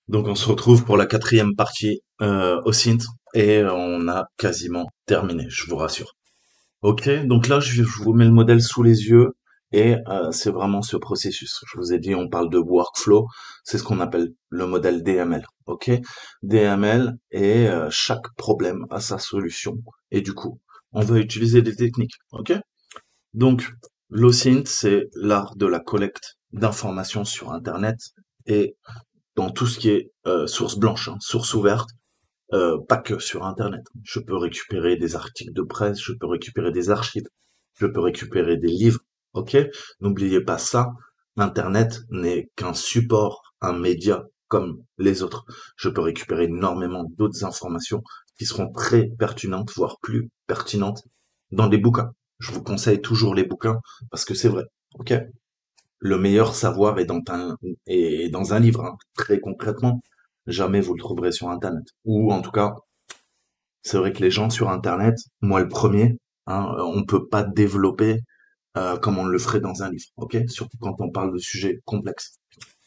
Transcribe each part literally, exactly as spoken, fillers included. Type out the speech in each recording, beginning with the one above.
Donc on se retrouve pour la quatrième partie euh, au Sint et on a quasiment terminé, je vous rassure. Ok, donc là je, je vous mets le modèle sous les yeux et euh, c'est vraiment ce processus. Je vous ai dit, on parle de workflow, c'est ce qu'on appelle le modèle D M L. Ok, D M L et euh, chaque problème a sa solution et du coup on va utiliser des techniques. Ok, donc l'O S I N T c'est l'art de la collecte d'informations sur Internet et dans tout ce qui est euh, source blanche, hein, source ouverte, euh, pas que sur Internet. Je peux récupérer des articles de presse, je peux récupérer des archives, je peux récupérer des livres, ok? N'oubliez pas ça, Internet n'est qu'un support, un média comme les autres. Je peux récupérer énormément d'autres informations qui seront très pertinentes, voire plus pertinentes dans des bouquins. Je vous conseille toujours les bouquins parce que c'est vrai, ok? Le meilleur savoir est dans un, est dans un livre, hein. Très concrètement, jamais vous le trouverez sur Internet. Ou en tout cas, c'est vrai que les gens sur Internet, moi le premier, hein, on peut pas développer euh, comme on le ferait dans un livre, ok? Surtout quand on parle de sujets complexes.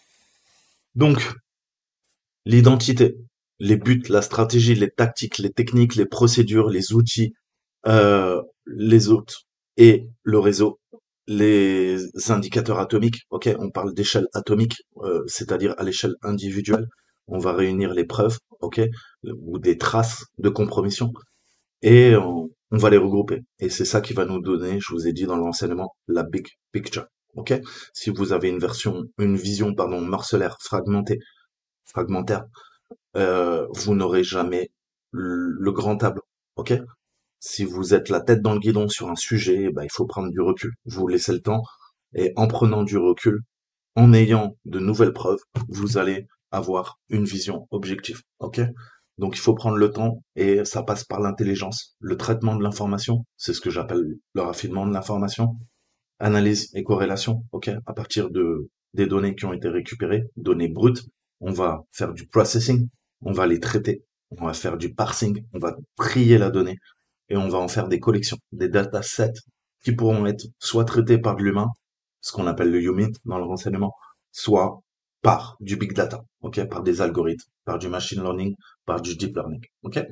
Donc, l'identité, les buts, la stratégie, les tactiques, les techniques, les procédures, les outils, euh, les hôtes et le réseau, les indicateurs atomiques, ok, on parle d'échelle atomique, euh, c'est-à-dire à l'échelle individuelle, on va réunir les preuves, ok, ou des traces de compromission, et on, on va les regrouper. Et c'est ça qui va nous donner, je vous ai dit dans l'enseignement, la big picture, ok. Si vous avez une version, une vision, pardon, morcelaire, fragmentée, fragmentaire, euh, vous n'aurez jamais le, le grand tableau, ok. Si vous êtes la tête dans le guidon sur un sujet, eh ben, il faut prendre du recul. Vous laissez le temps. Et en prenant du recul, en ayant de nouvelles preuves, vous allez avoir une vision objective. OK? Donc, il faut prendre le temps et ça passe par l'intelligence, le traitement de l'information. C'est ce que j'appelle le raffinement de l'information. Analyse et corrélation. OK? À partir de, des données qui ont été récupérées, données brutes, on va faire du processing. On va les traiter. On va faire du parsing. On va trier la donnée et on va en faire des collections, des datasets qui pourront être soit traités par de l'humain, ce qu'on appelle le human dans le renseignement, soit par du big data, ok, par des algorithmes, par du machine learning, par du deep learning, ok.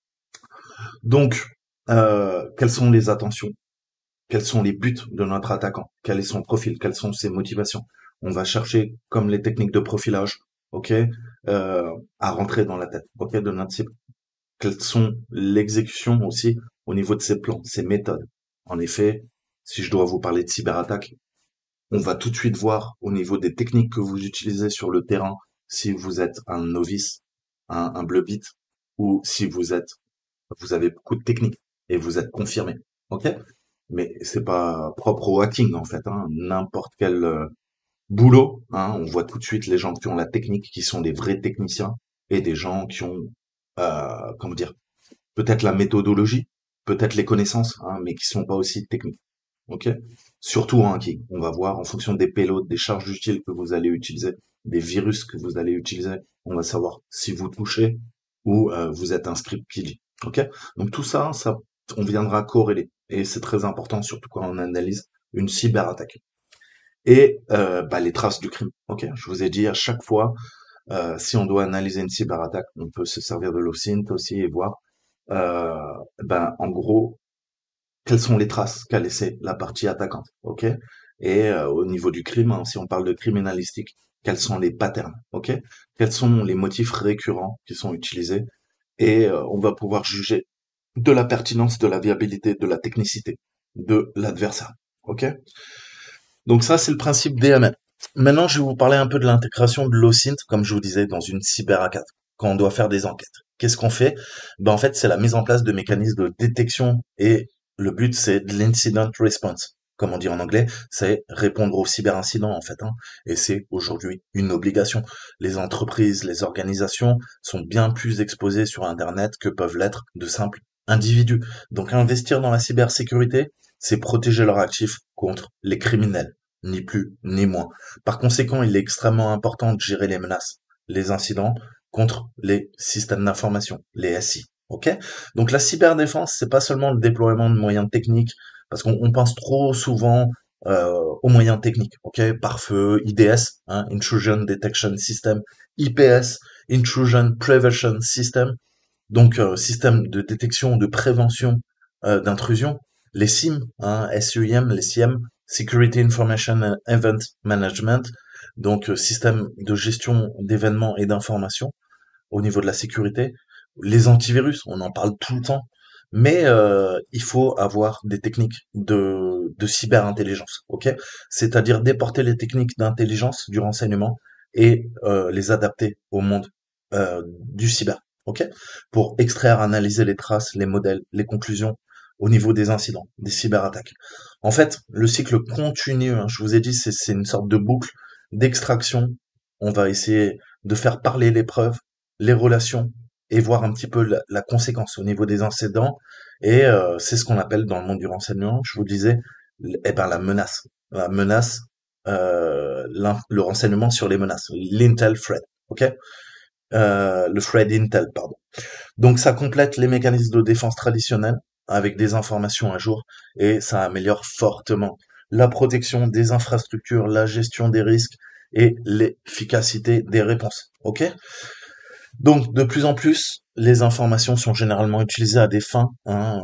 Donc, euh, quelles sont les attentions? Quels sont les buts de notre attaquant? Quel est son profil? Quelles sont ses motivations? On va chercher, comme les techniques de profilage, ok, euh, à rentrer dans la tête, ok, de notre cible. Quelles sont l'exécution aussi au niveau de ces plans, ces méthodes. En effet, si je dois vous parler de cyberattaque, on va tout de suite voir au niveau des techniques que vous utilisez sur le terrain, si vous êtes un novice, un, un bleu bit, ou si vous êtes, vous avez beaucoup de techniques et vous êtes confirmé. Ok? Mais c'est pas propre au hacking en fait, hein. N'importe quel euh, boulot, hein, on voit tout de suite les gens qui ont la technique, qui sont des vrais techniciens, et des gens qui ont, euh, comment dire, peut-être la méthodologie, peut-être les connaissances, hein, mais qui sont pas aussi techniques. Ok? Surtout en hacking. On va voir en fonction des payloads, des charges utiles que vous allez utiliser, des virus que vous allez utiliser, on va savoir si vous touchez ou euh, vous êtes un script P G. Ok? Donc tout ça, ça, on viendra corréler. Et c'est très important, surtout quand on analyse une cyberattaque. Et euh, bah, les traces du crime. Ok? Je vous ai dit à chaque fois, euh, si on doit analyser une cyberattaque, on peut se servir de l'O S I N T aussi et voir euh, ben, en gros, quelles sont les traces qu'a laissé la partie attaquante, ok? Et euh, au niveau du crime, hein, si on parle de criminalistique, quels sont les patterns, ok? Quels sont les motifs récurrents qui sont utilisés? Et euh, on va pouvoir juger de la pertinence, de la viabilité, de la technicité de l'adversaire, ok? Donc ça, c'est le principe D M L. Maintenant, je vais vous parler un peu de l'intégration de l'O S I N T, comme je vous disais, dans une cyberattaque, quand on doit faire des enquêtes. Qu'est-ce qu'on fait? Ben, en fait, c'est la mise en place de mécanismes de détection et le but, c'est de l'incident response. Comme on dit en anglais, c'est répondre aux cyberincidents, en fait, hein. Et c'est aujourd'hui une obligation. Les entreprises, les organisations sont bien plus exposées sur Internet que peuvent l'être de simples individus. Donc, investir dans la cybersécurité, c'est protéger leurs actifs contre les criminels, ni plus ni moins. Par conséquent, il est extrêmement important de gérer les menaces, les incidents contre les systèmes d'information, les S I. Ok? Donc la cyberdéfense, c'est pas seulement le déploiement de moyens techniques, parce qu'on on pense trop souvent euh, aux moyens techniques, ok, pare-feu, I D S, hein, Intrusion Detection System, I P S, Intrusion Prevention System, donc euh, système de détection, de prévention euh, d'intrusion, les S I M, hein, S U I M, les S I M, Security Information and Event Management, donc euh, système de gestion d'événements et d'informations au niveau de la sécurité, les antivirus, on en parle tout le temps, mais euh, il faut avoir des techniques de, de cyberintelligence, ok? C'est-à-dire déporter les techniques d'intelligence du renseignement et euh, les adapter au monde euh, du cyber, ok? Pour extraire, analyser les traces, les modèles, les conclusions au niveau des incidents, des cyberattaques. En fait, le cycle continue, hein, je vous ai dit, c'est c'est une sorte de boucle d'extraction. On va essayer de faire parler les preuves, les relations et voir un petit peu la, la conséquence au niveau des incidents. Et euh, c'est ce qu'on appelle dans le monde du renseignement, je vous disais, l- eh ben, la menace. La menace, euh, l'in- le renseignement sur les menaces, l'intel threat, ok? Euh, le threat intel, pardon. Donc ça complète les mécanismes de défense traditionnels avec des informations à jour et ça améliore fortement la protection des infrastructures, la gestion des risques et l'efficacité des réponses. Ok? Donc, de plus en plus, les informations sont généralement utilisées à des fins, hein,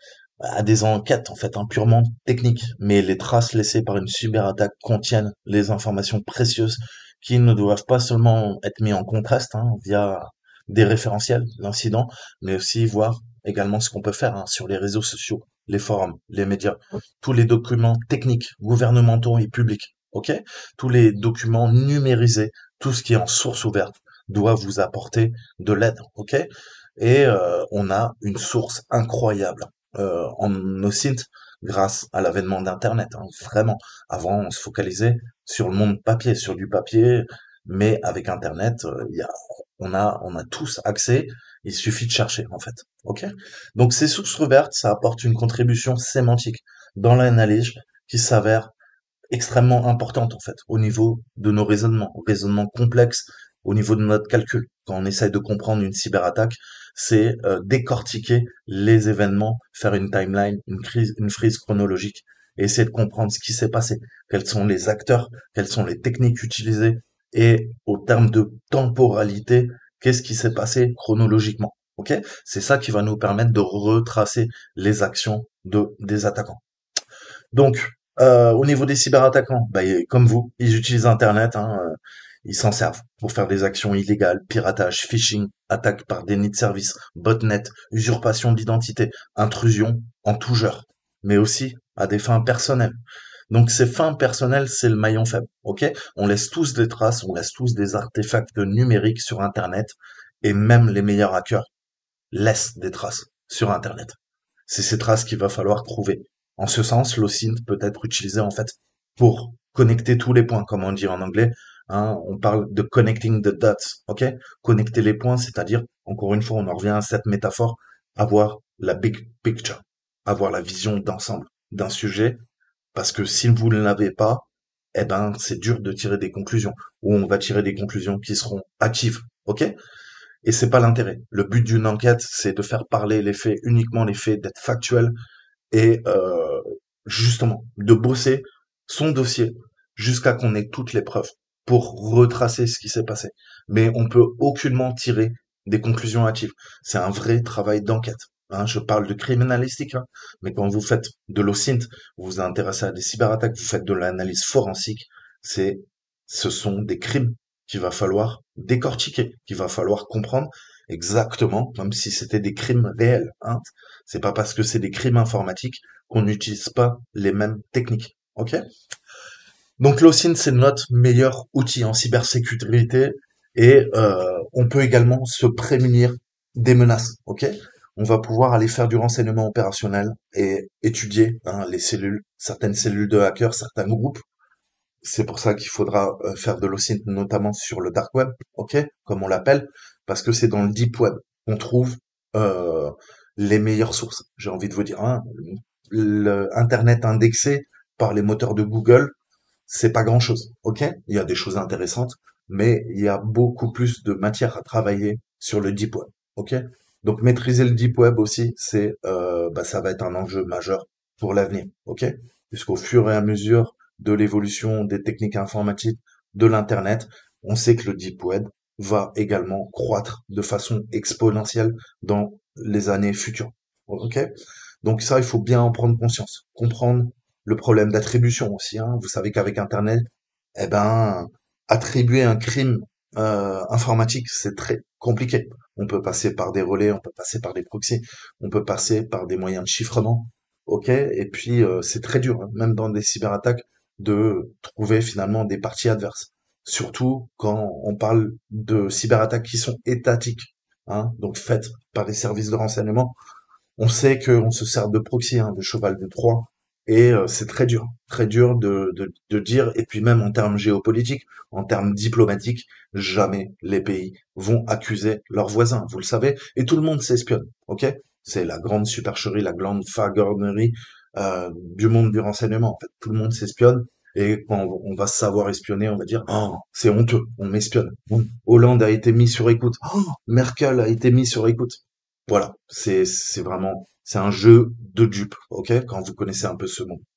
à des enquêtes en fait, hein, purement techniques. Mais les traces laissées par une cyberattaque contiennent les informations précieuses qui ne doivent pas seulement être mises en contraste hein, via des référentiels, l'incident, mais aussi voir également ce qu'on peut faire hein, sur les réseaux sociaux, les forums, les médias, tous les documents techniques, gouvernementaux et publics. Ok, tous les documents numérisés, tout ce qui est en source ouverte doit vous apporter de l'aide. Ok, et euh, on a une source incroyable euh, en OSINT grâce à l'avènement d'Internet. Hein, vraiment, avant, on se focalisait sur le monde papier, sur du papier, mais avec Internet, euh, il y a, on a, on a tous accès. Il suffit de chercher, en fait. Ok. Donc ces sources ouvertes, ça apporte une contribution sémantique dans l'analyse qui s'avère extrêmement importante en fait au niveau de nos raisonnements, raisonnements complexes, au niveau de notre calcul. Quand on essaye de comprendre une cyberattaque, c'est euh, décortiquer les événements, faire une timeline, une crise, une frise chronologique, et essayer de comprendre ce qui s'est passé, quels sont les acteurs, quelles sont les techniques utilisées, et au terme de temporalité, qu'est-ce qui s'est passé chronologiquement. Ok? C'est ça qui va nous permettre de retracer les actions de, des attaquants. Donc, euh, au niveau des cyberattaquants, bah, y- comme vous, ils utilisent Internet, hein, euh, ils s'en servent pour faire des actions illégales, piratage, phishing, attaque par déni de service, botnet, usurpation d'identité, intrusion en tout genre, mais aussi à des fins personnelles. Donc ces fins personnelles, c'est le maillon faible, ok? On laisse tous des traces, on laisse tous des artefacts numériques sur Internet, et même les meilleurs hackers laissent des traces sur Internet. C'est ces traces qu'il va falloir trouver. En ce sens, l'OSINT peut être utilisé en fait pour connecter tous les points, comme on dit en anglais. Hein, on parle de connecting the dots, ok? Connecter les points, c'est-à-dire, encore une fois, on en revient à cette métaphore, avoir la big picture, avoir la vision d'ensemble d'un sujet, parce que si vous ne l'avez pas, eh ben, c'est dur de tirer des conclusions, ou on va tirer des conclusions qui seront hâtives, ok? Et c'est pas l'intérêt. Le but d'une enquête, c'est de faire parler les faits, uniquement les faits, d'être factuel et euh, justement de bosser son dossier jusqu'à qu'on ait toutes les preuves pour retracer ce qui s'est passé. Mais on peut aucunement tirer des conclusions hâtives. C'est un vrai travail d'enquête. Hein, je parle de criminalistique, hein, mais quand vous faites de l'OSINT, vous vous intéressez à des cyberattaques, vous faites de l'analyse forensique, c'est, ce sont des crimes qu'il va falloir décortiquer, qu'il va falloir comprendre exactement, comme si c'était des crimes réels. Hein. C'est pas parce que c'est des crimes informatiques qu'on n'utilise pas les mêmes techniques. Ok? Donc l'OSINT, c'est notre meilleur outil en cybersécurité et euh, on peut également se prémunir des menaces. Ok? On va pouvoir aller faire du renseignement opérationnel et étudier hein, les cellules, certaines cellules de hackers, certains groupes. C'est pour ça qu'il faudra euh, faire de l'OSINT notamment sur le dark web, ok, comme on l'appelle, parce que c'est dans le deep web qu'on trouve euh, les meilleures sources. J'ai envie de vous dire, hein, le Internet indexé par les moteurs de Google, c'est pas grand-chose, ok? Il y a des choses intéressantes, mais il y a beaucoup plus de matière à travailler sur le deep web, ok? Donc maîtriser le deep web aussi, c'est, euh, bah, ça va être un enjeu majeur pour l'avenir, ok? Puisqu'au fur et à mesure de l'évolution des techniques informatiques, de l'internet, on sait que le deep web va également croître de façon exponentielle dans les années futures. Ok? Donc ça, il faut bien en prendre conscience. Comprendre le problème d'attribution aussi, hein. Vous savez qu'avec Internet, eh ben, attribuer un crime euh, informatique, c'est très compliqué. On peut passer par des relais, on peut passer par des proxys, on peut passer par des moyens de chiffrement, ok? Et puis euh, c'est très dur, hein, même dans des cyberattaques, de trouver finalement des parties adverses. Surtout quand on parle de cyberattaques qui sont étatiques, hein, donc faites par les services de renseignement. On sait qu'on se sert de proxy, hein, de cheval de Troie, et euh, c'est très dur, très dur de, de, de dire, et puis même en termes géopolitiques, en termes diplomatiques, jamais les pays vont accuser leurs voisins, vous le savez, et tout le monde s'espionne, ok? C'est la grande supercherie, la grande fagarnerie euh, du monde du renseignement, en fait. Tout le monde s'espionne, et quand on va se savoir espionner, on va dire, oh, c'est honteux, on m'espionne. Hollande a été mis sur écoute, oh, Merkel a été mis sur écoute. Voilà, c'est c'est vraiment c'est un jeu de dupes, ok? Quand vous connaissez un peu ce mot.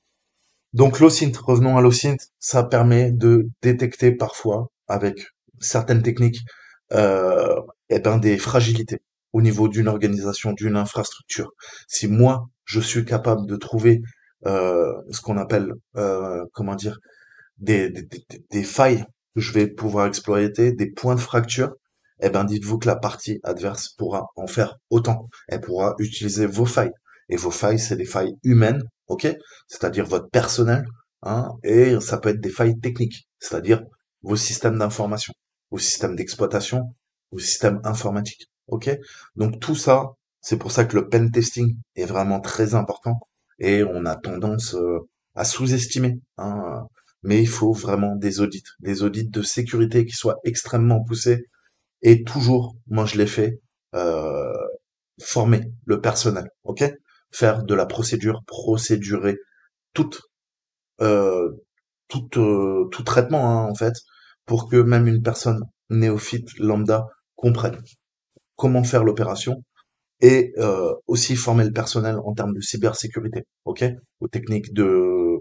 Donc l'OSINT, revenons à l'OSINT, ça permet de détecter parfois avec certaines techniques euh, eh ben des fragilités au niveau d'une organisation, d'une infrastructure. Si moi je suis capable de trouver euh, ce qu'on appelle euh, comment dire des, des, des, des failles que je vais pouvoir exploiter, des points de fracture, eh ben dites-vous que la partie adverse pourra en faire autant. Elle pourra utiliser vos failles. Et vos failles, c'est des failles humaines, ok? C'est-à-dire votre personnel, hein, et ça peut être des failles techniques, c'est-à-dire vos systèmes d'information, vos systèmes d'exploitation, vos systèmes informatiques, ok? Donc tout ça, c'est pour ça que le pen testing est vraiment très important et on a tendance euh, à sous-estimer, hein, mais il faut vraiment des audits, des audits de sécurité qui soient extrêmement poussés et toujours, moi je l'ai fait, euh, former le personnel, ok? Faire de la procédure, procédurer toute, euh, toute, euh, tout traitement hein, en fait, pour que même une personne néophyte lambda comprenne comment faire l'opération et euh, aussi former le personnel en termes de cybersécurité, ok? Aux techniques de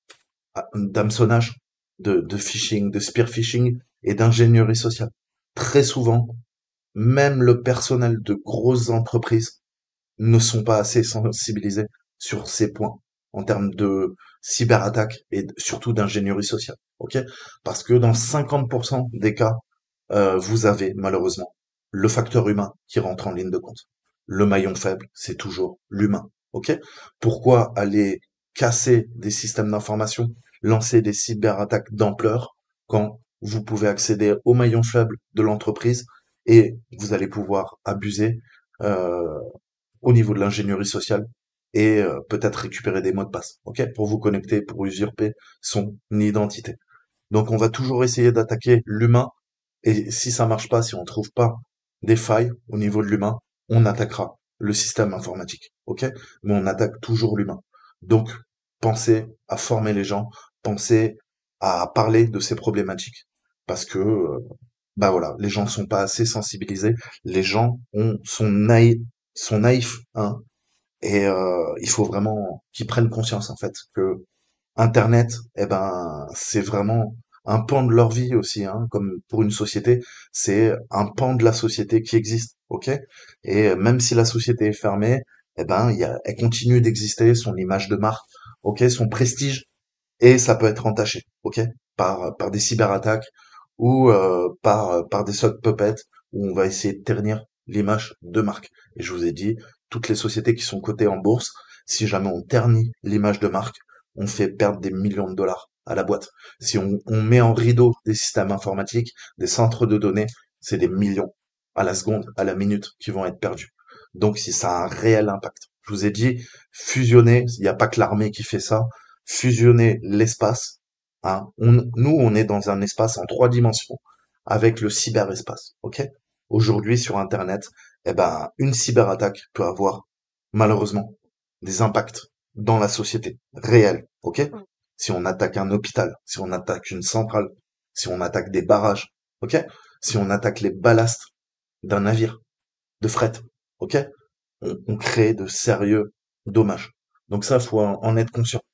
ah, d'hameçonnage, de, de phishing, de spear phishing et d'ingénierie sociale. Très souvent, même le personnel de grosses entreprises ne sont pas assez sensibilisés sur ces points en termes de cyberattaque et surtout d'ingénierie sociale. Ok? Parce que dans cinquante pour cent des cas, euh, vous avez malheureusement le facteur humain qui rentre en ligne de compte. Le maillon faible, c'est toujours l'humain. Ok? Pourquoi aller casser des systèmes d'information, lancer des cyberattaques d'ampleur quand vous pouvez accéder au maillon faible de l'entreprise et vous allez pouvoir abuser euh, au niveau de l'ingénierie sociale et euh, peut-être récupérer des mots de passe, ok, pour vous connecter, pour usurper son identité. Donc on va toujours essayer d'attaquer l'humain et si ça marche pas, si on trouve pas des failles au niveau de l'humain, on attaquera le système informatique, ok, mais on attaque toujours l'humain. Donc pensez à former les gens, pensez à parler de ces problématiques parce que euh, bah voilà, les gens sont pas assez sensibilisés, les gens ont sont naïfs, sont naïfs, hein, et euh, il faut vraiment qu'ils prennent conscience en fait que Internet, eh ben, c'est vraiment un pan de leur vie aussi, hein, comme pour une société, c'est un pan de la société qui existe, ok? Et euh, même si la société est fermée, eh ben, il y a, elle continue d'exister, son image de marque, ok, son prestige, et ça peut être entaché, ok, par par des cyberattaques ou euh, par euh, par des sock puppets où on va essayer de ternir l'image de marque. Et je vous ai dit, toutes les sociétés qui sont cotées en bourse, si jamais on ternit l'image de marque, on fait perdre des millions de dollars à la boîte. Si on, on met en rideau des systèmes informatiques, des centres de données, c'est des millions à la seconde, à la minute qui vont être perdus. Donc si ça a un réel impact. Je vous ai dit, fusionner, il n'y a pas que l'armée qui fait ça, fusionner l'espace, hein. On- nous, on est dans un espace en trois dimensions avec le cyberespace, ok? Aujourd'hui, sur Internet, eh ben, une cyberattaque peut avoir, malheureusement, des impacts dans la société, réels, ok? Mm. Si on attaque un hôpital, si on attaque une centrale, si on attaque des barrages, ok? Si on attaque les ballasts d'un navire de fret, ok? On, on crée de sérieux dommages. Donc ça, faut en en être conscient.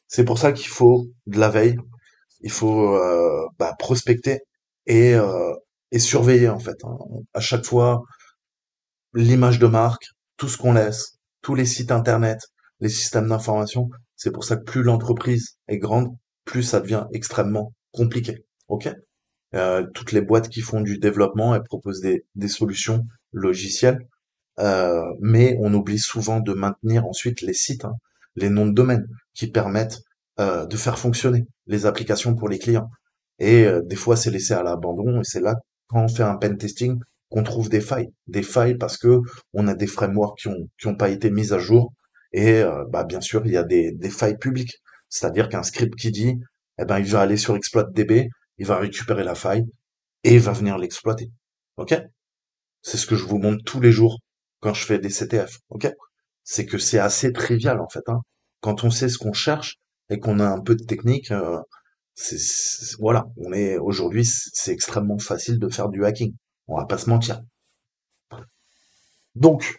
C'est pour ça qu'il faut de la veille, il faut euh, bah, prospecter et, euh, et surveiller en fait, hein. À chaque fois, l'image de marque, tout ce qu'on laisse, tous les sites internet, les systèmes d'information. C'est pour ça que plus l'entreprise est grande, plus ça devient extrêmement compliqué. Ok? Euh, toutes les boîtes qui font du développement, elles proposent des, des solutions logicielles, euh, mais on oublie souvent de maintenir ensuite les sites, hein, les noms de domaine qui permettent euh, de faire fonctionner les applications pour les clients. Et euh, des fois, c'est laissé à l'abandon, et c'est là, quand on fait un pen testing, qu'on trouve des failles. Des failles parce que on a des frameworks qui ont, qui ont pas été mis à jour. Et euh, bah, bien sûr, il y a des, des failles publiques. C'est-à-dire qu'un script qui dit, eh ben, il va aller sur exploit.db, il va récupérer la faille, et il va venir l'exploiter. OK? C'est ce que je vous montre tous les jours quand je fais des C T F. OK? C'est que c'est assez trivial, en fait, hein. Quand on sait ce qu'on cherche et qu'on a un peu de technique, euh, c'est, c'est- voilà, on est aujourd'hui, c'est c'est extrêmement facile de faire du hacking. On va pas se mentir. Donc,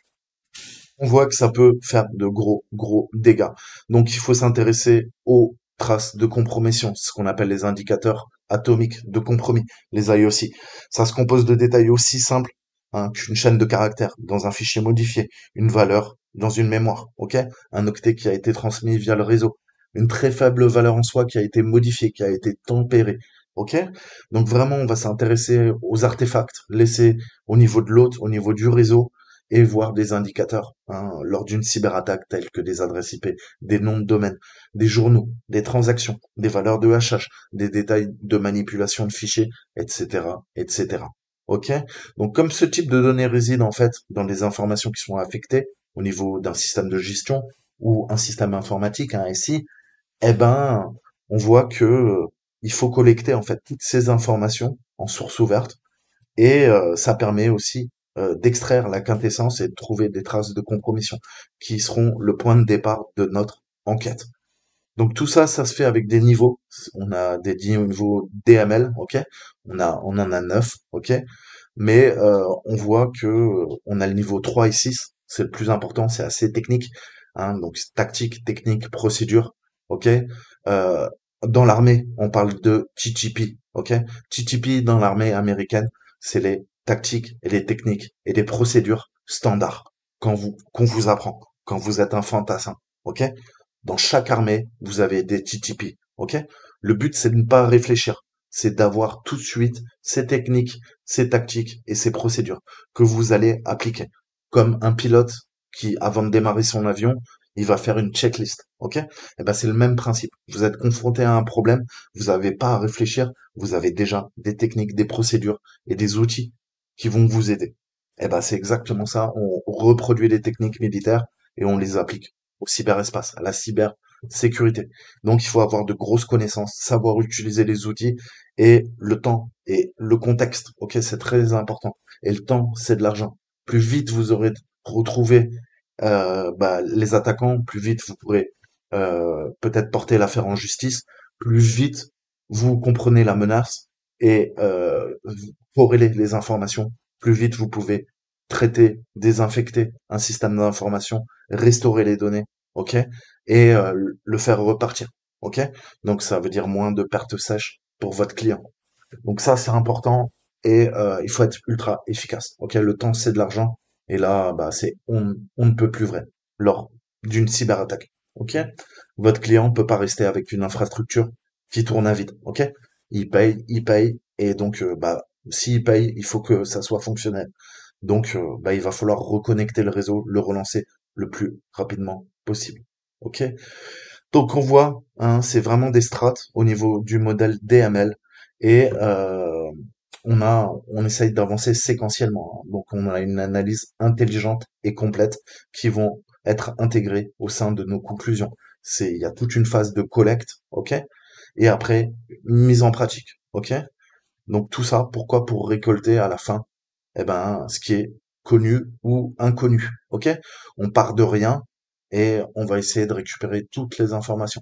on voit que ça peut faire de gros, gros dégâts. Donc, il faut s'intéresser aux traces de compromission, ce qu'on appelle les indicateurs atomiques de compromis, les I O C. Ça se compose de détails aussi simples, hein, qu'une chaîne de caractères dans un fichier modifié, une valeur dans une mémoire, ok? Un octet qui a été transmis via le réseau, une très faible valeur en soi qui a été modifiée, qui a été tempérée, ok? Donc vraiment, on va s'intéresser aux artefacts laissés au niveau de l'hôte, au niveau du réseau, et voir des indicateurs, hein, lors d'une cyberattaque telles que des adresses I P, des noms de domaine, des journaux, des transactions, des valeurs de hash hash, des détails de manipulation de fichiers, et cetera, et cetera. Ok? Donc, comme ce type de données réside en fait dans des informations qui sont affectées au niveau d'un système de gestion ou un système informatique, un S I, eh ben, on voit que euh, il faut collecter en fait toutes ces informations en source ouverte et euh, ça permet aussi euh, d'extraire la quintessence et de trouver des traces de compromission qui seront le point de départ de notre enquête. Donc tout ça, ça se fait avec des niveaux. On a des niveaux D M L, ok. On a, on en a neuf, ok. Mais euh, on voit que euh, on a le niveau trois et six. C'est le plus important, c'est assez technique, hein. Donc tactique, technique, procédure, ok. Euh, dans l'armée, on parle de T T P, ok. T T P dans l'armée américaine, c'est les tactiques et les techniques et les procédures standards quand vous qu'on vous apprend quand vous êtes un fantassin, ok. Dans chaque armée, vous avez des T T P, ok? Le but, c'est de ne pas réfléchir. C'est d'avoir tout de suite ces techniques, ces tactiques et ces procédures que vous allez appliquer. Comme un pilote qui, avant de démarrer son avion, il va faire une checklist, ok? Eh ben, c'est le même principe. Vous êtes confronté à un problème, vous n'avez pas à réfléchir, vous avez déjà des techniques, des procédures et des outils qui vont vous aider. Eh ben, c'est exactement ça. On reproduit les techniques militaires et on les applique au cyberespace, à la cybersécurité. Donc il faut avoir de grosses connaissances, savoir utiliser les outils et le temps et le contexte. Ok, c'est très important. Et le temps, c'est de l'argent. Plus vite vous aurez retrouvé euh, bah, les attaquants, plus vite vous pourrez euh, peut-être porter l'affaire en justice, plus vite vous comprenez la menace et euh, vous corrélez les informations, plus vite vous pouvez traiter, désinfecter un système d'information, restaurer les données, ok, et euh, le faire repartir, ok. Donc ça veut dire moins de pertes sèches pour votre client. Donc ça c'est important et euh, il faut être ultra efficace, ok. Le temps c'est de l'argent et là bah c'est on, on ne peut plus vrai lors d'une cyberattaque, ok. Votre client peut pas rester avec une infrastructure qui tourne à vide, ok. Il paye, il paye et donc euh, bah s'il paye, il faut que ça soit fonctionnel. Donc, euh, bah, il va falloir reconnecter le réseau, le relancer le plus rapidement possible. Ok? Donc, on voit, hein, c'est vraiment des strates au niveau du modèle D M L et euh, on a, on essaye d'avancer séquentiellement, hein. Donc, on a une analyse intelligente et complète qui vont être intégrées au sein de nos conclusions. C'est, il y a toute une phase de collecte, ok? Et après, mise en pratique, ok? Donc tout ça, pourquoi? Pour récolter à la fin, eh ben, ce qui est connu ou inconnu. Ok? On part de rien et on va essayer de récupérer toutes les informations.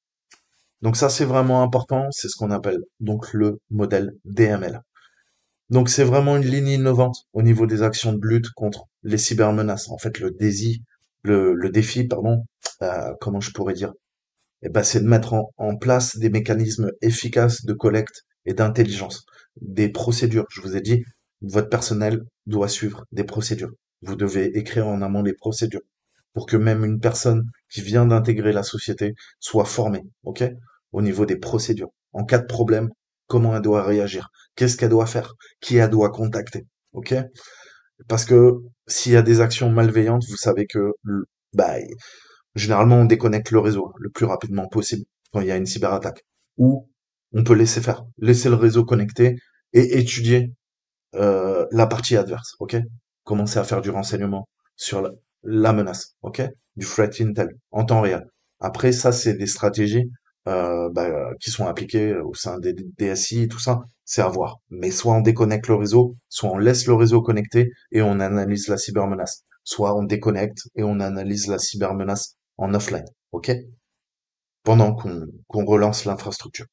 Donc ça, c'est vraiment important. C'est ce qu'on appelle donc le modèle D M L. Donc c'est vraiment une ligne innovante au niveau des actions de lutte contre les cybermenaces. En fait, le défi, le, le défi, pardon, euh, comment je pourrais dire? eh ben, c'est de mettre en, en place des mécanismes efficaces de collecte et d'intelligence, des procédures. Je vous ai dit, votre personnel doit suivre des procédures. Vous devez écrire en amont les procédures pour que même une personne qui vient d'intégrer la société soit formée, ok? Au niveau des procédures. En cas de problème, comment elle doit réagir? Qu'est-ce qu'elle doit faire? Qui elle doit contacter? Ok? Parce que s'il y a des actions malveillantes, vous savez que le- bah, généralement on déconnecte le réseau le plus rapidement possible quand il y a une cyberattaque. Ou on peut laisser faire, laisser le réseau connecté et étudier euh, la partie adverse, ok? Commencer à faire du renseignement sur la, la menace, ok? Du threat intel en temps réel. Après, ça, c'est des stratégies euh, bah, qui sont appliquées au sein des D S I et tout ça, c'est à voir. Mais soit on déconnecte le réseau, soit on laisse le réseau connecté et on analyse la cybermenace. Soit on déconnecte et on analyse la cybermenace en offline, ok? Pendant qu'on qu'on relance l'infrastructure.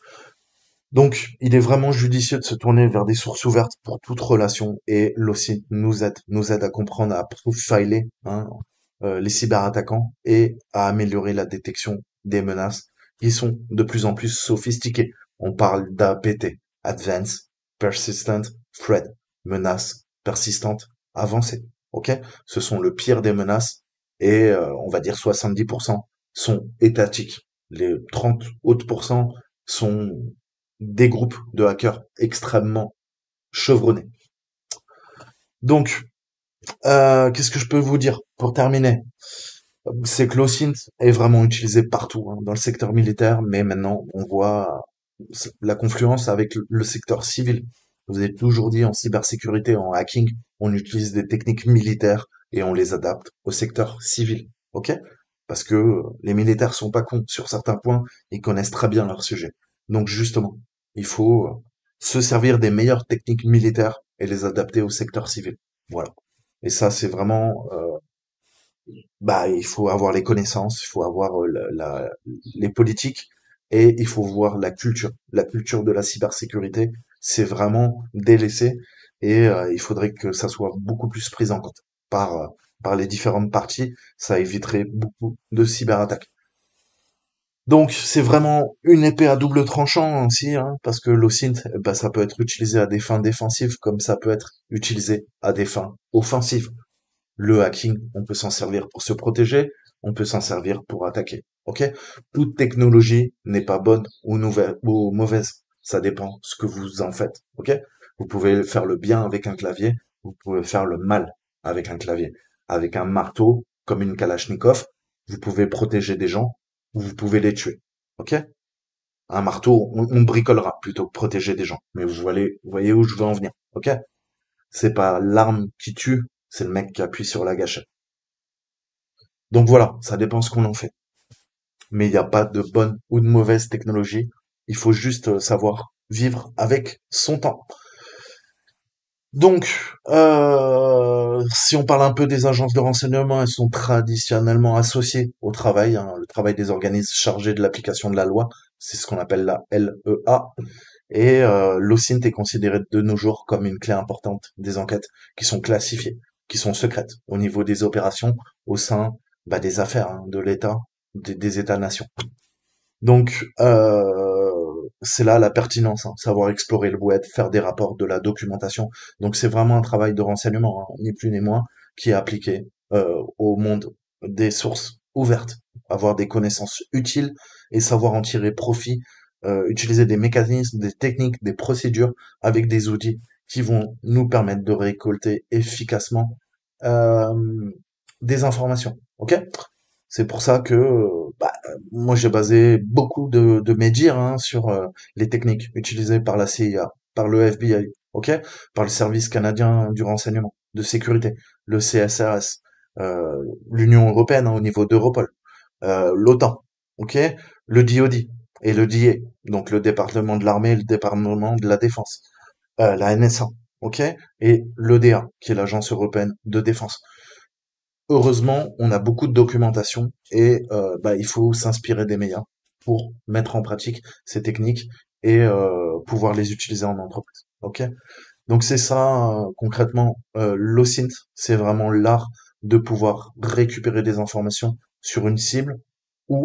Donc, il est vraiment judicieux de se tourner vers des sources ouvertes pour toute relation et l'O S I N T nous aide, nous aide à comprendre, à profiler hein, euh, les cyberattaquants et à améliorer la détection des menaces qui sont de plus en plus sophistiquées. On parle d'A P T, Advanced Persistent Threat, menaces persistantes avancées. Ok? Ce sont le pire des menaces et euh, on va dire soixante-dix pour cent sont étatiques. Les trente autres pourcents sont des groupes de hackers extrêmement chevronnés. Donc, euh, qu'est-ce que je peux vous dire pour terminer? C'est que l'O S I N T est vraiment utilisé partout, hein, dans le secteur militaire, mais maintenant on voit la confluence avec le le secteur civil. Vous avez toujours dit en cybersécurité, en hacking, on utilise des techniques militaires et on les adapte au secteur civil. Ok? Parce que euh, les militaires sont pas cons sur certains points, ils connaissent très bien leur sujet. Donc justement, il faut euh, se servir des meilleures techniques militaires et les adapter au secteur civil. Voilà. Et ça, c'est vraiment euh, bah, il faut avoir les connaissances, il faut avoir euh, la, la- les politiques et il faut voir la culture. La culture de la cybersécurité, c'est vraiment délaissé et euh, il faudrait que ça soit beaucoup plus pris en compte par, euh, par les différentes parties. Ça éviterait beaucoup de cyberattaques. Donc, c'est vraiment une épée à double tranchant aussi, hein, parce que l'O S I N T, eh ben, ça peut être utilisé à des fins défensives comme ça peut être utilisé à des fins offensives. Le hacking, on peut s'en servir pour se protéger, on peut s'en servir pour attaquer. Ok? Toute technologie n'est pas bonne ou, nouvelle, ou mauvaise. Ça dépend ce que vous en faites. Ok? Vous pouvez faire le bien avec un clavier, vous pouvez faire le mal avec un clavier. Avec un marteau, comme une Kalachnikov, vous pouvez protéger des gens ou vous pouvez les tuer. Ok? Un marteau, on, on bricolera plutôt que protéger des gens. Mais vous voyez, vous voyez où je veux en venir. Ok? C'est pas l'arme qui tue, c'est le mec qui appuie sur la gâchette. Donc voilà, ça dépend ce qu'on en fait. Mais il n'y a pas de bonne ou de mauvaise technologie. Il faut juste euh, savoir vivre avec son temps. Donc, euh, si on parle un peu des agences de renseignement, elles sont traditionnellement associées au travail, hein, le travail des organismes chargés de l'application de la loi, c'est ce qu'on appelle la L E A. Et euh, l'O S I N T est considéré de nos jours comme une clé importante des enquêtes qui sont classifiées, qui sont secrètes au niveau des opérations au sein bah, des affaires hein, de l'État, des, des États-nations. Donc euh, c'est là la pertinence, hein, savoir explorer le web, faire des rapports, de la documentation. Donc c'est vraiment un travail de renseignement, hein, ni plus ni moins, qui est appliqué euh, au monde des sources ouvertes, avoir des connaissances utiles et savoir en tirer profit, euh, utiliser des mécanismes, des techniques, des procédures avec des outils qui vont nous permettre de récolter efficacement euh, des informations. Ok? C'est pour ça que euh, bah, moi j'ai basé beaucoup de, de mes dires hein, sur euh, les techniques utilisées par la C I A, par le F B I, ok, par le Service canadien du renseignement, de sécurité, le C S R S, euh, l'Union européenne hein, au niveau d'Europol, euh, l'OTAN, ok, le D O D et le D A, donc le département de l'armée et le département de la défense, euh, la N S A, ok, et l'E D A, qui est l'Agence européenne de défense. Heureusement, on a beaucoup de documentation et euh, bah, il faut s'inspirer des meilleurs pour mettre en pratique ces techniques et euh, pouvoir les utiliser en entreprise. Ok? Donc c'est ça euh, concrètement euh, l'O S I N T, c'est vraiment l'art de pouvoir récupérer des informations sur une cible ou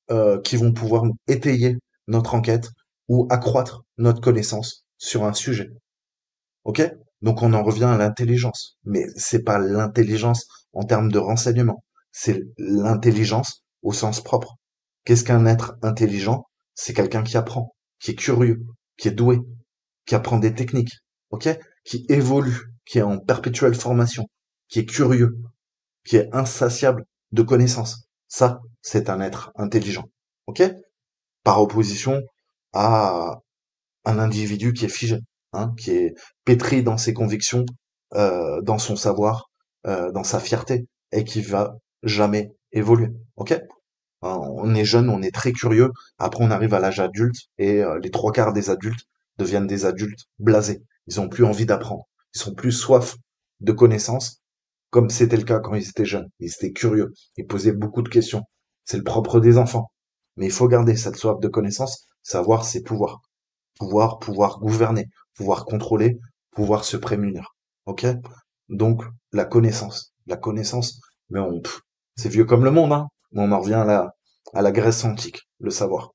euh, qui vont pouvoir étayer notre enquête ou accroître notre connaissance sur un sujet. Ok? Donc on en revient à l'intelligence. Mais c'est pas l'intelligence en termes de renseignement. C'est l'intelligence au sens propre. Qu'est-ce qu'un être intelligent? C'est quelqu'un qui apprend, qui est curieux, qui est doué, qui apprend des techniques, ok? Qui évolue, qui est en perpétuelle formation, qui est curieux, qui est insatiable de connaissances. Ça, c'est un être intelligent, ok? Par opposition à un individu qui est figé, hein, qui est pétri dans ses convictions, euh, dans son savoir, euh, dans sa fierté, et qui va jamais évoluer. Ok? Hein, on est jeune, on est très curieux. Après, on arrive à l'âge adulte, et euh, les trois quarts des adultes deviennent des adultes blasés. Ils ont plus envie d'apprendre. Ils sont plus soif de connaissances, comme c'était le cas quand ils étaient jeunes. Ils étaient curieux. Ils posaient beaucoup de questions. C'est le propre des enfants. Mais il faut garder cette soif de connaissances. Savoir, c'est pouvoir pouvoir pouvoir gouverner, pouvoir contrôler, pouvoir se prémunir. Ok? Donc la connaissance, la connaissance, mais on, pff, c'est vieux comme le monde, hein. Mais on en revient à la, à la Grèce antique, le savoir.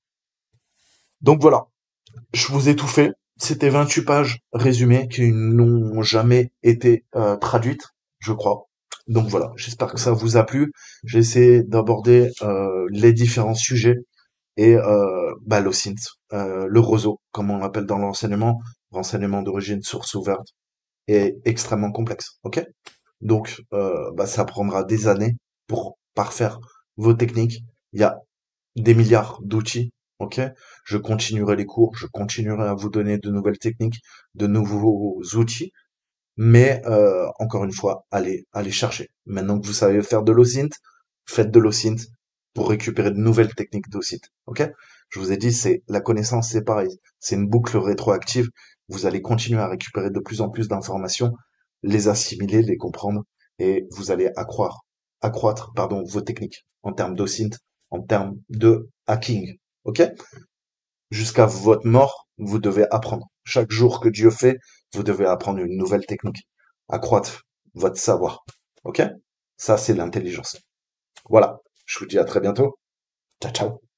Donc voilà, je vous ai tout fait. C'était vingt-huit pages résumées qui n'ont jamais été euh, traduites, je crois. Donc voilà, j'espère que ça vous a plu. J'ai essayé d'aborder euh, les différents sujets et euh, bah, l'O S I N T, euh, le roseau, comme on l'appelle dans l'enseignement, renseignement d'origine source ouverte, est extrêmement complexe. Ok? Donc, euh, bah, ça prendra des années pour parfaire vos techniques. Il y a des milliards d'outils. Ok? Je continuerai les cours, je continuerai à vous donner de nouvelles techniques, de nouveaux outils. Mais euh, encore une fois, allez, allez chercher. Maintenant que vous savez faire de l'O S I N T, faites de l'O S I N T pour récupérer de nouvelles techniques d'O S I N T. Ok? Je vous ai dit, c'est la connaissance, c'est pareil. C'est une boucle rétroactive. Vous allez continuer à récupérer de plus en plus d'informations, les assimiler, les comprendre, et vous allez accroître, accroître, pardon, vos techniques en termes d'O S I N T, en termes de hacking. Ok? Jusqu'à votre mort, vous devez apprendre. Chaque jour que Dieu fait, vous devez apprendre une nouvelle technique, accroître votre savoir. Ok? Ça, c'est l'intelligence. Voilà. Je vous dis à très bientôt. Ciao, ciao.